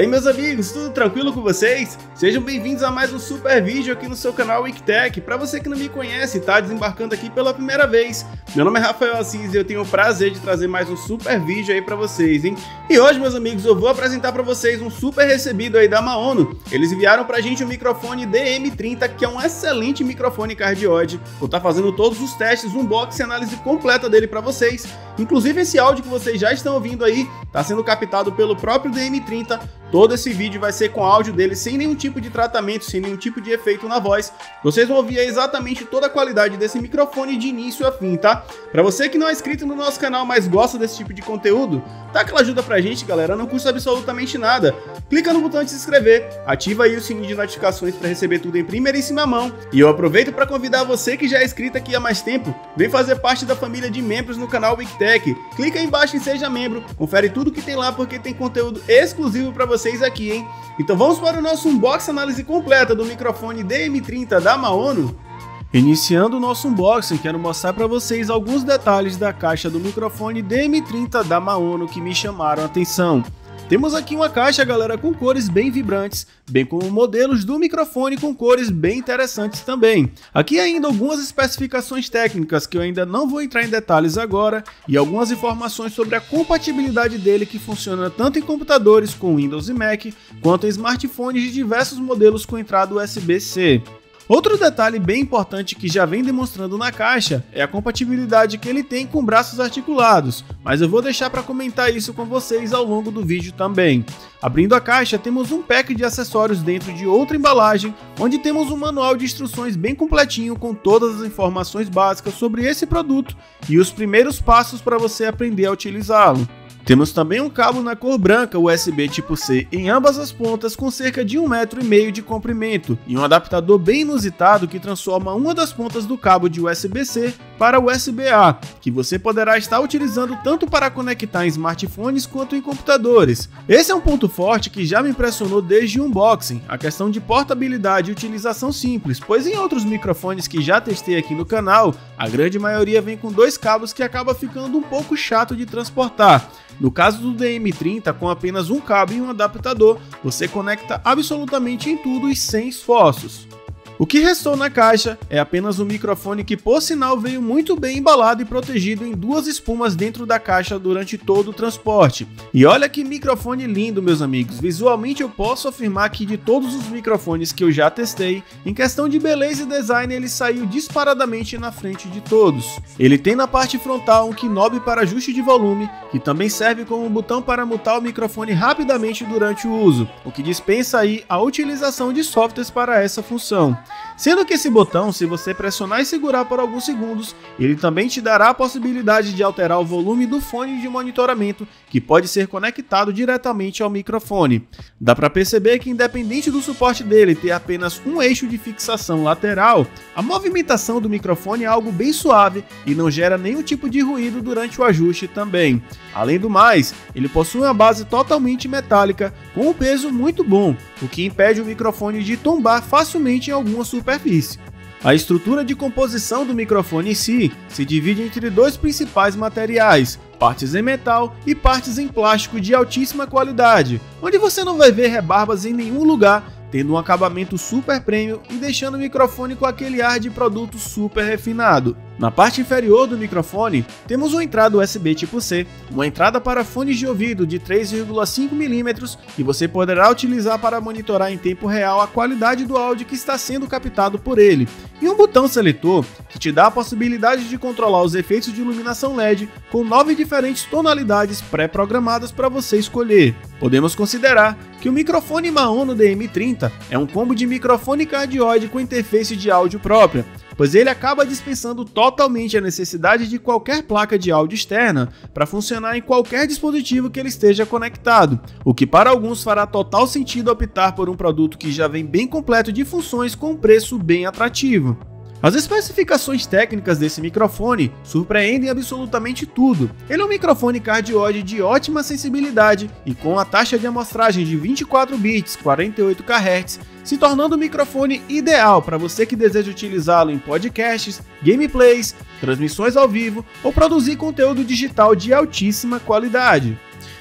meus amigos, tudo tranquilo com vocês? Sejam bem-vindos a mais um super vídeo aqui no seu canal Wikitech. Para você que não me conhece e tá desembarcando aqui pela primeira vez, meu nome é Rafael Assis e eu tenho o prazer de trazer mais um super vídeo aí para vocês, hein? E hoje, meus amigos, eu vou apresentar para vocês um super recebido aí da Maono. Eles enviaram pra gente um microfone DM30, que é um excelente microfone cardioide. Vou estar fazendo todos os testes, unboxing e análise completa dele para vocês. Inclusive esse áudio que vocês já estão ouvindo aí, tá sendo captado pelo próprio DM30. Todo esse vídeo vai ser com áudio dele, sem nenhum tipo de tratamento, sem nenhum tipo de efeito na voz. Vocês vão ouvir exatamente toda a qualidade desse microfone de início a fim, tá? Pra você que não é inscrito no nosso canal, mas gosta desse tipo de conteúdo, dá aquela ajuda pra gente, galera, não custa absolutamente nada. Clica no botão de se inscrever, ativa aí o sininho de notificações para receber tudo em primeiríssima mão. E eu aproveito para convidar você que já é inscrito aqui há mais tempo, vem fazer parte da família de membros no canal Wikitech. Clica aí embaixo em Seja Membro, confere tudo que tem lá porque tem conteúdo exclusivo para vocês aqui, hein? Então vamos para o nosso unboxing análise completa do microfone DM30 da Maono. Iniciando o nosso unboxing, quero mostrar para vocês alguns detalhes da caixa do microfone DM30 da Maono que me chamaram a atenção. Temos aqui uma caixa, galera, com cores bem vibrantes, bem como modelos do microfone com cores bem interessantes também. Aqui ainda algumas especificações técnicas que eu ainda não vou entrar em detalhes agora e algumas informações sobre a compatibilidade dele que funciona tanto em computadores com Windows e Mac, quanto em smartphones de diversos modelos com entrada USB-C. Outro detalhe bem importante que já vem demonstrando na caixa é a compatibilidade que ele tem com braços articulados, mas eu vou deixar para comentar isso com vocês ao longo do vídeo também. Abrindo a caixa, temos um pack de acessórios dentro de outra embalagem, onde temos um manual de instruções bem completinho com todas as informações básicas sobre esse produto e os primeiros passos para você aprender a utilizá-lo. Temos também um cabo na cor branca USB tipo C em ambas as pontas com cerca de 1,5 m de comprimento e um adaptador bem inusitado que transforma uma das pontas do cabo de USB-C para USB-A, que você poderá estar utilizando tanto para conectar em smartphones quanto em computadores. Esse é um ponto forte que já me impressionou desde o unboxing, a questão de portabilidade e utilização simples, pois em outros microfones que já testei aqui no canal, a grande maioria vem com dois cabos que acaba ficando um pouco chato de transportar. No caso do DM30, com apenas um cabo e um adaptador, você conecta absolutamente em tudo e sem esforços. O que restou na caixa é apenas um microfone que, por sinal, veio muito bem embalado e protegido em duas espumas dentro da caixa durante todo o transporte. E olha que microfone lindo, meus amigos. Visualmente eu posso afirmar que de todos os microfones que eu já testei, em questão de beleza e design ele saiu disparadamente na frente de todos. Ele tem na parte frontal um knob para ajuste de volume, que também serve como um botão para mutar o microfone rapidamente durante o uso, o que dispensa aí a utilização de softwares para essa função. Sendo que esse botão, se você pressionar e segurar por alguns segundos, ele também te dará a possibilidade de alterar o volume do fone de monitoramento, que pode ser conectado diretamente ao microfone. Dá para perceber que, independente do suporte dele ter apenas um eixo de fixação lateral, a movimentação do microfone é algo bem suave e não gera nenhum tipo de ruído durante o ajuste também. Além do mais, ele possui uma base totalmente metálica com um peso muito bom, o que impede o microfone de tombar facilmente em alguma superfície. A estrutura de composição do microfone em si se divide entre dois principais materiais, partes em metal e partes em plástico de altíssima qualidade, onde você não vai ver rebarbas em nenhum lugar, tendo um acabamento super premium e deixando o microfone com aquele ar de produto super refinado. Na parte inferior do microfone, temos uma entrada USB tipo C, uma entrada para fones de ouvido de 3,5 mm que você poderá utilizar para monitorar em tempo real a qualidade do áudio que está sendo captado por ele, e um botão seletor que te dá a possibilidade de controlar os efeitos de iluminação LED com 9 diferentes tonalidades pré-programadas para você escolher. Podemos considerar que o microfone Maono DM30 é um combo de microfone cardioide com interface de áudio própria, pois ele acaba dispensando totalmente a necessidade de qualquer placa de áudio externa para funcionar em qualquer dispositivo que ele esteja conectado, o que para alguns fará total sentido optar por um produto que já vem bem completo de funções com um preço bem atrativo. As especificações técnicas desse microfone surpreendem absolutamente tudo. Ele é um microfone cardioide de ótima sensibilidade e com a taxa de amostragem de 24 bits, 48 Khz, se tornando o microfone ideal para você que deseja utilizá-lo em podcasts, gameplays, transmissões ao vivo ou produzir conteúdo digital de altíssima qualidade.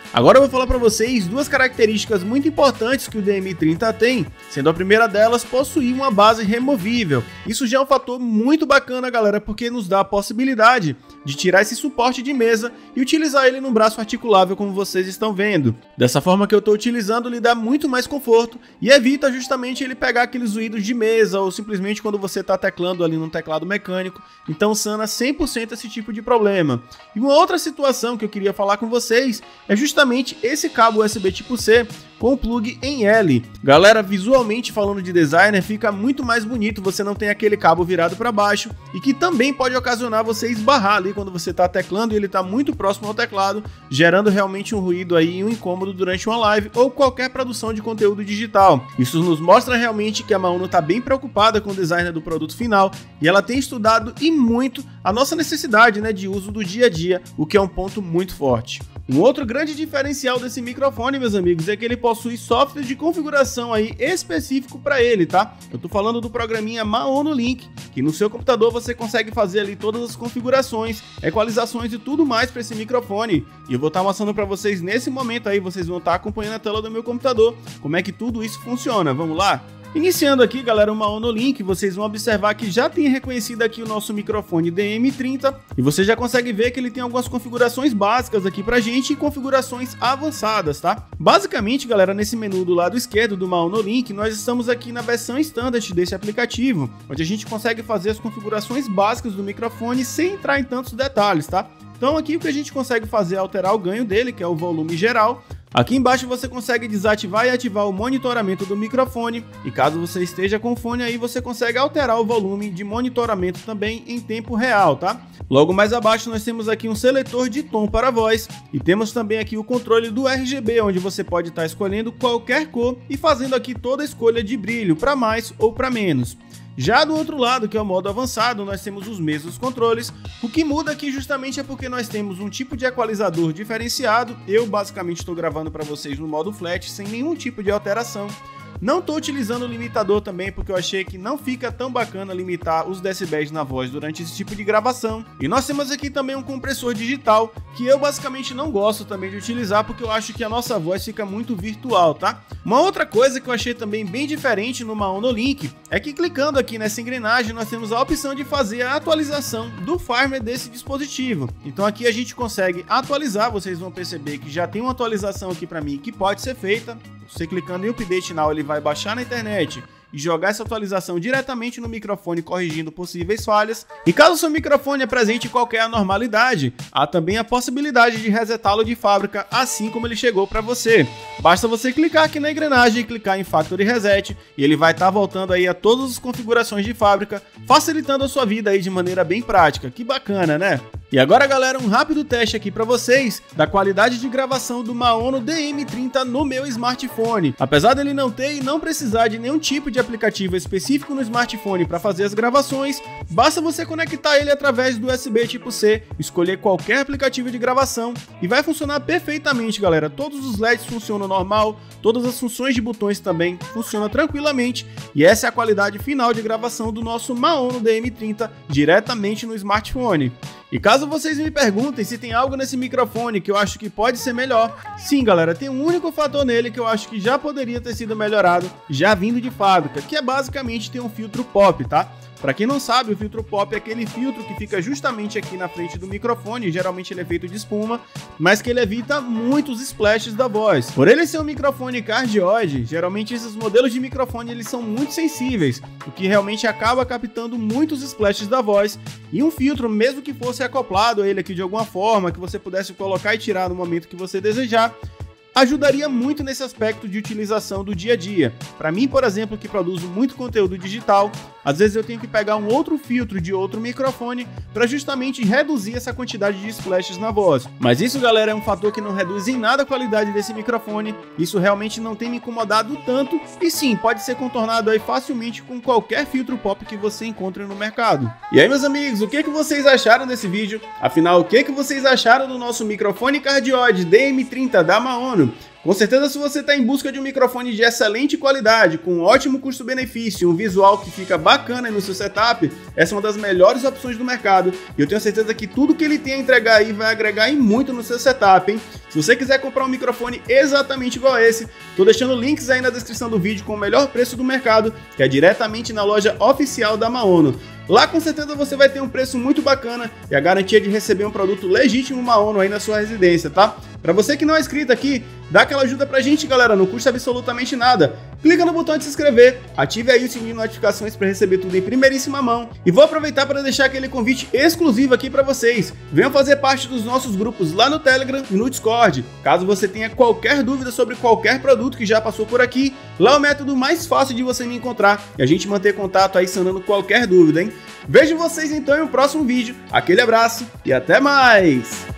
Agora eu vou falar para vocês duas características muito importantes que o DM30 tem, sendo a primeira delas possuir uma base removível. Isso já é um fator muito bacana, galera, porque nos dá a possibilidade de tirar esse suporte de mesa e utilizar ele num braço articulável, como vocês estão vendo. Dessa forma que eu estou utilizando, lhe dá muito mais conforto e evita justamente ele pegar aqueles ruídos de mesa ou simplesmente quando você está teclando ali num teclado mecânico. Então sana 100% esse tipo de problema. E uma outra situação que eu queria falar com vocês é justamente esse cabo USB tipo C com o plug em L. Galera, visualmente falando de designer, fica muito mais bonito, você não tem aquele cabo virado para baixo e que também pode ocasionar você esbarrar ali quando você está teclando e ele está muito próximo ao teclado, gerando realmente um ruído aí e um incômodo durante uma live ou qualquer produção de conteúdo digital. Isso nos mostra realmente que a Maono está bem preocupada com o design do produto final e ela tem estudado e muito a nossa necessidade, né, de uso do dia a dia, o que é um ponto muito forte. Um outro grande diferencial desse microfone, meus amigos, é que ele possui software de configuração aí específico para ele, tá? Eu tô falando do programinha Maono Link, que no seu computador você consegue fazer ali todas as configurações, equalizações e tudo mais para esse microfone. E eu vou estar mostrando para vocês nesse momento aí, vocês vão estar acompanhando a tela do meu computador, como é que tudo isso funciona. Vamos lá? Iniciando aqui, galera, o Maono Link, vocês vão observar que já tem reconhecido aqui o nosso microfone DM30 e você já consegue ver que ele tem algumas configurações básicas aqui pra gente e configurações avançadas, tá? Basicamente, galera, nesse menu do lado esquerdo do Maono Link, nós estamos aqui na versão standard desse aplicativo, onde a gente consegue fazer as configurações básicas do microfone sem entrar em tantos detalhes, tá? Então aqui o que a gente consegue fazer é alterar o ganho dele, que é o volume geral. Aqui embaixo você consegue desativar e ativar o monitoramento do microfone e caso você esteja com fone aí você consegue alterar o volume de monitoramento também em tempo real, tá? Logo mais abaixo nós temos aqui um seletor de tom para voz e temos também aqui o controle do RGB, onde você pode estar escolhendo qualquer cor e fazendo aqui toda a escolha de brilho para mais ou para menos. Já do outro lado, que é o modo avançado, nós temos os mesmos controles. O que muda aqui justamente é porque nós temos um tipo de equalizador diferenciado. Eu basicamente estou gravando para vocês no modo flat, sem nenhum tipo de alteração. Não estou utilizando o limitador também, porque eu achei que não fica tão bacana limitar os decibéis na voz durante esse tipo de gravação. E nós temos aqui também um compressor digital, que eu basicamente não gosto também de utilizar, porque eu acho que a nossa voz fica muito virtual, tá? Uma outra coisa que eu achei também bem diferente no Maono Link, é que clicando aqui nessa engrenagem, nós temos a opção de fazer a atualização do firmware desse dispositivo. Então aqui a gente consegue atualizar, vocês vão perceber que já tem uma atualização aqui para mim que pode ser feita. Você clicando em Update Now, ele vai baixar na internet e jogar essa atualização diretamente no microfone, corrigindo possíveis falhas. E caso seu microfone apresente qualquer anormalidade, há também a possibilidade de resetá-lo de fábrica, assim como ele chegou para você. Basta você clicar aqui na engrenagem e clicar em Factory Reset, e ele vai estar voltando aí a todas as configurações de fábrica, facilitando a sua vida aí de maneira bem prática. Que bacana, né? E agora, galera, um rápido teste aqui para vocês da qualidade de gravação do Maono DM30 no meu smartphone. Apesar dele não ter e não precisar de nenhum tipo de aplicativo específico no smartphone para fazer as gravações, basta você conectar ele através do USB tipo C, escolher qualquer aplicativo de gravação e vai funcionar perfeitamente, galera. Todos os LEDs funcionam normal, todas as funções de botões também funcionam tranquilamente e essa é a qualidade final de gravação do nosso Maono DM30 diretamente no smartphone. E caso vocês me perguntem se tem algo nesse microfone que eu acho que pode ser melhor, sim, galera, tem um único fator nele que eu acho que já poderia ter sido melhorado, já vindo de fábrica, que é basicamente ter um filtro pop, tá? Para quem não sabe, o filtro pop é aquele filtro que fica justamente aqui na frente do microfone, geralmente ele é feito de espuma, mas que ele evita muitos splashes da voz. Por ele ser um microfone cardioide, geralmente esses modelos de microfone eles são muito sensíveis, o que realmente acaba captando muitos splashes da voz, e um filtro, mesmo que fosse acoplado a ele aqui de alguma forma, que você pudesse colocar e tirar no momento que você desejar, ajudaria muito nesse aspecto de utilização do dia a dia. Para mim, por exemplo, que produzo muito conteúdo digital, às vezes eu tenho que pegar um outro filtro de outro microfone para justamente reduzir essa quantidade de splashes na voz. Mas isso, galera, é um fator que não reduz em nada a qualidade desse microfone, isso realmente não tem me incomodado tanto e sim, pode ser contornado aí facilmente com qualquer filtro pop que você encontre no mercado. E aí, meus amigos, o que vocês acharam desse vídeo? Afinal, o que vocês acharam do nosso microfone cardioide DM30 da Maono? Com certeza, se você está em busca de um microfone de excelente qualidade, com um ótimo custo-benefício e um visual que fica bacana aí no seu setup, essa é uma das melhores opções do mercado e eu tenho certeza que tudo que ele tem a entregar aí vai agregar em muito no seu setup, hein? Se você quiser comprar um microfone exatamente igual a esse, tô deixando links aí na descrição do vídeo com o melhor preço do mercado, que é diretamente na loja oficial da Maono. Lá com certeza você vai ter um preço muito bacana e a garantia de receber um produto legítimo Maono aí na sua residência, tá? Para você que não é inscrito aqui, dá aquela ajuda pra gente, galera, não custa absolutamente nada. Clica no botão de se inscrever, ative aí o sininho de notificações para receber tudo em primeiríssima mão. E vou aproveitar para deixar aquele convite exclusivo aqui para vocês. Venham fazer parte dos nossos grupos lá no Telegram e no Discord. Caso você tenha qualquer dúvida sobre qualquer produto que já passou por aqui, lá é o método mais fácil de você me encontrar e a gente manter contato aí sanando qualquer dúvida, hein? Vejo vocês então em um próximo vídeo. Aquele abraço e até mais!